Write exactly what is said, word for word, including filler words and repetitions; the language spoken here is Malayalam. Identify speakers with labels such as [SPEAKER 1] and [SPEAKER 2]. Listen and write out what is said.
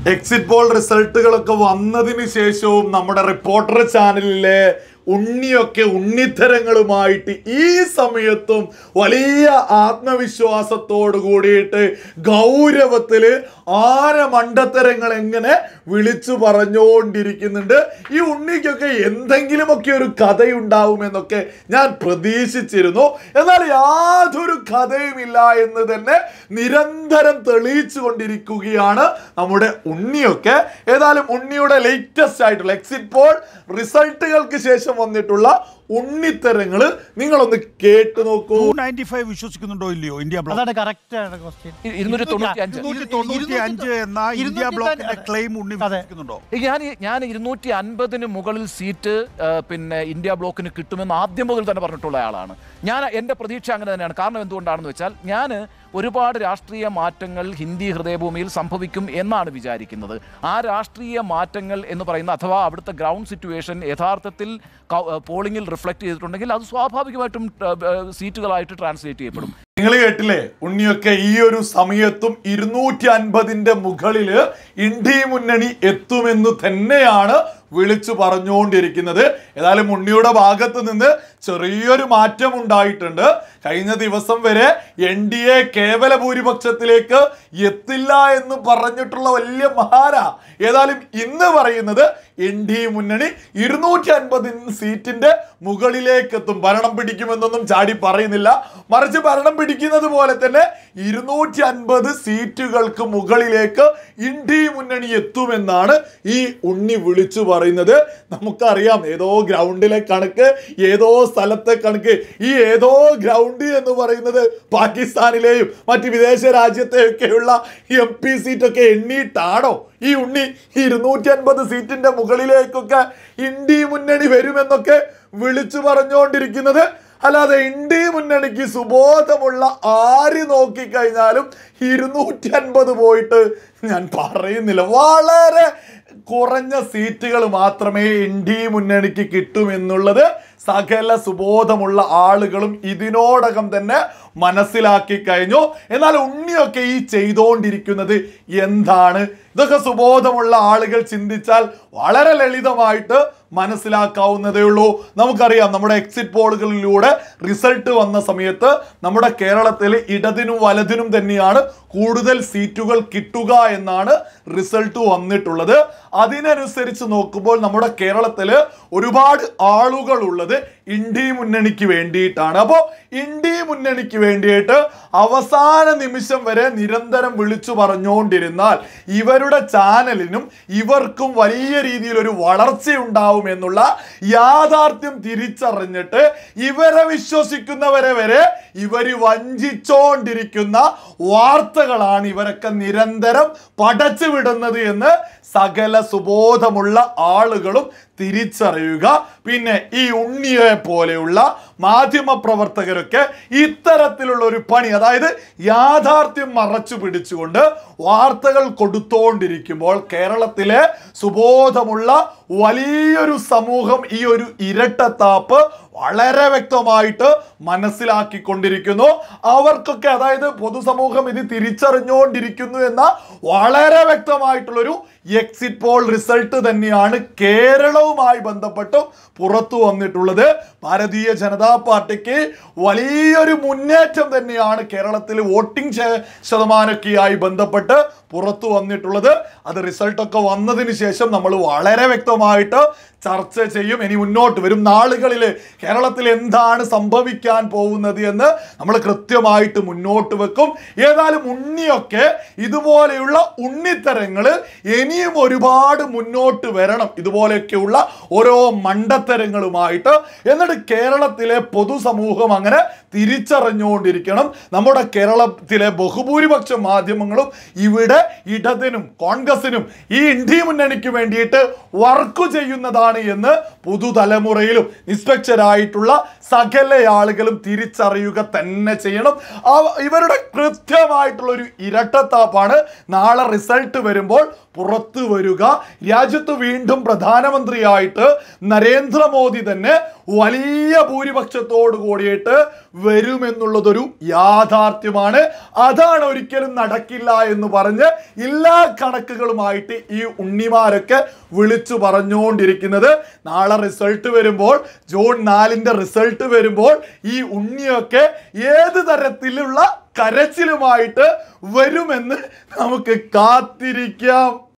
[SPEAKER 1] എക്സിറ്റ് പോൾ റിസൾട്ടുകളൊക്കെ വന്നതിന് ശേഷവും നമ്മുടെ റിപ്പോർട്ടർ ചാനലിലെ ഉണ്ണിയൊക്കെ ഉണ്ണിത്തരങ്ങളുമായിട്ട് ഈ സമയത്തും വലിയ ആത്മവിശ്വാസത്തോട് കൂടിയിട്ട് ഗൗരവത്തിൽ ആന മണ്ടത്തരങ്ങൾ എങ്ങനെ വിളിച്ചു പറഞ്ഞുകൊണ്ടിരിക്കുന്നുണ്ട്. ഈ ഉണ്ണിക്കൊക്കെ എന്തെങ്കിലുമൊക്കെ ഒരു കഥയുണ്ടാവുമെന്നൊക്കെ ഞാൻ പ്രതീക്ഷിച്ചിരുന്നു. എന്നാൽ യാതൊരു കഥയുമില്ല എന്ന് തന്നെ നിരന്തരം തെളിയിച്ചു കൊണ്ടിരിക്കുകയാണ് നമ്മുടെ ഉണ്ണിയൊക്കെ. ഏതായാലും ഉണ്ണിയുടെ ലേറ്റസ്റ്റ് ആയിട്ടുള്ള എക്സിറ്റ് പോൾ റിസൾട്ടുകൾക്ക് ശേഷം വന്നിട്ടുള്ള ഉണ്ണിത്തരങ്ങൾ നിങ്ങളൊന്ന് കേട്ടു നോക്കൂ.
[SPEAKER 2] വിശ്വസിക്കുന്നുണ്ടോ ഇല്ലയോ ഇന്ത്യ ബ്ലോക്ക്?
[SPEAKER 3] അതാണ് കറക്റ്റ് ആണ് ക്വസ്റ്റ്യൻ.
[SPEAKER 2] ഇരുന്നൂറ്റി തൊണ്ണൂറ്റി അഞ്ച് എന്ന ഇന്ത്യ ബ്ലോക്കിന്റെ ക്ലെയിം ഉണ്ണി വിശ്വസിക്കുന്നുണ്ടോ?
[SPEAKER 4] ഞാൻ ഞാൻ ഇരുന്നൂറ്റി അൻപതിന് മുകളിൽ സീറ്റ് പിന്നെ ഇന്ത്യ ബ്ലോക്കിന് കിട്ടുമെന്ന് ആദ്യം മുതൽ തന്നെ പറഞ്ഞിട്ടുള്ള ആളാണ് ഞാൻ. എൻ്റെ പ്രതീക്ഷ അങ്ങനെ തന്നെയാണ്. കാരണം എന്തുകൊണ്ടാണെന്ന് വെച്ചാൽ ഞാൻ ഒരുപാട് രാഷ്ട്രീയ മാറ്റങ്ങൾ ഹിന്ദി ഹൃദയഭൂമിയിൽ സംഭവിക്കും എന്നാണ് വിചാരിക്കുന്നത്. ആ രാഷ്ട്രീയ മാറ്റങ്ങൾ എന്ന് പറയുന്ന അഥവാ അവിടുത്തെ ഗ്രൗണ്ട് സിറ്റുവേഷൻ യഥാർത്ഥത്തിൽ പോളിംഗിൽ റിഫ്ലക്ട് ചെയ്തിട്ടുണ്ടെങ്കിൽ അത് സ്വാഭാവികമായിട്ടും സീറ്റുകളായിട്ട് ട്രാൻസ്ലേറ്റ് ചെയ്യപ്പെടും.
[SPEAKER 1] നിങ്ങൾ കേട്ടില്ലേ, ഉണ്ണിയൊക്കെ ഈ ഒരു സമയത്തും ഇരുന്നൂറ്റി അൻപതിന്റെ മുകളില് ഇന്ത്യ മുന്നണി എത്തുമെന്ന് തന്നെയാണ് വിളിച്ചു പറഞ്ഞുകൊണ്ടിരിക്കുന്നത്. ഏതായാലും ഉണ്ണിയുടെ ഭാഗത്ത് നിന്ന് ചെറിയൊരു മാറ്റം ഉണ്ടായിട്ടുണ്ട്. കഴിഞ്ഞ ദിവസം വരെ എൻ ഡി എ കേവല ഭൂരിപക്ഷത്തിലേക്ക് എത്തില്ല എന്ന് പറഞ്ഞിട്ടുള്ള വലിയ മഹാര ഏതായാലും ഇന്ന് പറയുന്നത് എൻ ഡി എ മുന്നണി ഇരുന്നൂറ്റി അൻപത് സീറ്റിന്റെ മുകളിലേക്ക് എത്തും. ഭരണം പിടിക്കുമെന്നൊന്നും ചാടി പറയുന്നില്ല, മറിച്ച് ഭരണം പിടിക്കുന്നത് പോലെ തന്നെ ഇരുന്നൂറ്റി അൻപത് സീറ്റുകൾക്ക് മുകളിലേക്ക് ഇന്ത്യ മുന്നണി എത്തുമെന്നാണ് ഈ ഉണ്ണി വിളിച്ചു പറയുന്നത്. നമുക്കറിയാം ഏതോ ഗ്രൗണ്ടിലെ കണക്ക്, ഏതോ സ്ഥലത്തെ കണക്ക്. ഈ ഏതോ ഗ്രൗണ്ട് എന്ന് പറയുന്നത് പാകിസ്ഥാനിലെയും മറ്റ് വിദേശ രാജ്യത്തെയൊക്കെയുള്ള എം പി സീറ്റൊക്കെ എണ്ണിയിട്ടാണോ ഈ ഉണ്ണി ഇരുന്നൂറ്റി അൻപത് സീറ്റിന്റെ മുകളിലേക്കൊക്കെ ഇന്ത്യ മുന്നണി വരുമെന്നൊക്കെ വിളിച്ചു പറഞ്ഞുകൊണ്ടിരിക്കുന്നത്? അല്ലാതെ ഇന്ത്യ മുന്നണിക്ക് സുബോധമുള്ള ആര് നോക്കിക്കഴിഞ്ഞാലും ഇരുന്നൂറ്റി അൻപത് പോയിട്ട് ഞാൻ പറയുന്നില്ല. വളരെ കുറഞ്ഞ സീറ്റുകൾ മാത്രമേ ഇന്ത്യ മുന്നണിക്ക് കിട്ടുമെന്നുള്ളത് സകല സുബോധമുള്ള ആളുകളും ഇതിനോടകം തന്നെ മനസ്സിലാക്കി കഴിഞ്ഞു. എന്നാൽ ഉണ്ണിയൊക്കെ ഈ ചെയ്തുകൊണ്ടിരിക്കുന്നത് എന്താണ്? ഇതൊക്കെ സുബോധമുള്ള ആളുകൾ ചിന്തിച്ചാൽ വളരെ ലളിതമായിട്ട് മനസ്സിലാക്കാവുന്നതേ ഉള്ളൂ. നമുക്കറിയാം നമ്മുടെ എക്സിറ്റ് പോളുകളിലൂടെ റിസൾട്ട് വന്ന സമയത്ത് നമ്മുടെ കേരളത്തിൽ ഇടതിനും വലതിനും തന്നെയാണ് കൂടുതൽ സീറ്റുകൾ കിട്ടുക എന്നാണ് റിസൾട്ട് വന്നിട്ടുള്ളത്. അതിനനുസരിച്ച് നോക്കുമ്പോൾ നമ്മുടെ കേരളത്തിൽ ഒരുപാട് ആളുകൾ ഉള്ളത് ഇന്ത്യ മുന്നണിക്ക് വേണ്ടിയിട്ടാണ്. അപ്പോൾ ഇന്ത്യ മുന്നണിക്ക് വേണ്ടിയിട്ട് അവസാന നിമിഷം വരെ നിരന്തരം വിളിച്ചു പറഞ്ഞുകൊണ്ടിരുന്നാൽ ഇവരുടെ ചാനലിനും ഇവർക്കും വലിയ രീതിയിൽ ഒരു വളർച്ചയുണ്ടാവും എന്നുള്ള യാഥാർത്ഥ്യം തിരിച്ചറിഞ്ഞിട്ട് ഇവരെ വിശ്വസിക്കുന്നവരെ വരെ ഇവര് വഞ്ചിച്ചോണ്ടിരിക്കുന്ന വാർത്തകളാണ് ഇവരൊക്കെ നിരന്തരം പടച്ചു വിടുന്നത് എന്ന് സകല സുബോധമുള്ള ആളുകളും തിരിച്ചറിയുക. പിന്നെ ഈ ഉണ്ണിയെ പോലെയുള്ള മാധ്യമ പ്രവർത്തകരൊക്കെ ഇത്തരത്തിലുള്ള ഒരു പണി, അതായത് യാഥാർത്ഥ്യം മറച്ചു പിടിച്ചുകൊണ്ട് വാർത്തകൾ കൊടുത്തോണ്ടിരിക്കുമ്പോൾ കേരളത്തിലെ സുബോധമുള്ള വലിയൊരു സമൂഹം ഈ ഒരു ഇരട്ടത്താപ്പ് വളരെ വ്യക്തമായിട്ട് മനസ്സിലാക്കിക്കൊണ്ടിരിക്കുന്നു. അവർക്കൊക്കെ, അതായത് പൊതുസമൂഹം ഇത് തിരിച്ചറിഞ്ഞുകൊണ്ടിരിക്കുന്നു എന്ന വളരെ വ്യക്തമായിട്ടുള്ളൊരു എക്സിറ്റ് പോൾ റിസൾട്ട് തന്നെയാണ് കേരളവുമായി ബന്ധപ്പെട്ട് പുറത്തു വന്നിട്ടുള്ളത്. ഭാരതീയ ജനതാ പാർട്ടിക്ക് വലിയൊരു മുന്നേറ്റം തന്നെയാണ് കേരളത്തിൽ വോട്ടിംഗ് ശതമാനമൊക്കെയായി ബന്ധപ്പെട്ട് പുറത്തു വന്നിട്ടുള്ളത്. അത് റിസൾട്ടൊക്കെ വന്നതിന് ശേഷം നമ്മൾ വളരെ വ്യക്തമായിട്ട് ചർച്ച ചെയ്യും. ഇനി മുന്നോട്ട് വരും നാളുകളിൽ കേരളത്തിൽ എന്താണ് സംഭവിക്കാൻ പോകുന്നത് എന്ന് നമ്മൾ കൃത്യമായിട്ട് മുന്നോട്ട് വെക്കും. ഏതായാലും ഉണ്ണിയൊക്കെ ഇതുപോലെയുള്ള ഉണ്ണിത്തരങ്ങൾ ഇനിയും ഒരുപാട് മുന്നോട്ട് വരണം, ഇതുപോലെയൊക്കെയുള്ള ഓരോ മണ്ടത്തരങ്ങളുമായിട്ട്. എന്നിട്ട് കേരളത്തിലെ പൊതുസമൂഹം അങ്ങനെ തിരിച്ചറിഞ്ഞുകൊണ്ടിരിക്കണം. നമ്മുടെ കേരളത്തിലെ ബഹുഭൂരിപക്ഷ മാധ്യമങ്ങളും ഇവിടെ ഇടതിനും കോൺഗ്രസിനും ഈ ഇന്ത്യ മുന്നണിക്ക് വേണ്ടിയിട്ട് വർക്ക് ചെയ്യുന്നതാണ് എന്ന് പുതുതലമുറയിലും നിഷ്പക്ഷരായിട്ടുള്ള സകല ആളുകളും തിരിച്ചറിയുക തന്നെ ചെയ്യണം. ഇവരുടെ കൃത്യമായിട്ടുള്ള ഒരു ഇരട്ടത്താപ്പാണ് നാളെ റിസൾട്ട് വരുമ്പോൾ പുറത്തു വരിക. രാജ്യത്ത് വീണ്ടും പ്രധാനമന്ത്രിയായിട്ട് നരേന്ദ്രമോദി തന്നെ വലിയ ഭൂരിപക്ഷം ഭൂരിപക്ഷത്തോട് കൂടിയിട്ട് വരുമെന്നുള്ളതൊരു യാഥാർത്ഥ്യമാണ്. അതാണ് ഒരിക്കലും നടക്കില്ല എന്ന് പറഞ്ഞ് എല്ലാ കണക്കുകളുമായിട്ട് ഈ ഉണ്ണിമാരൊക്കെ വിളിച്ചു പറഞ്ഞുകൊണ്ടിരിക്കുന്നത്. നാളെ റിസൾട്ട് വരുമ്പോൾ, ജൂൺ നാലിന്റെ റിസൾട്ട് വരുമ്പോൾ ഈ ഉണ്ണിയൊക്കെ ഏത് തരത്തിലുള്ള കരച്ചിലുമായിട്ട് വരുമെന്ന് നമുക്ക് കാത്തിരിക്കാം.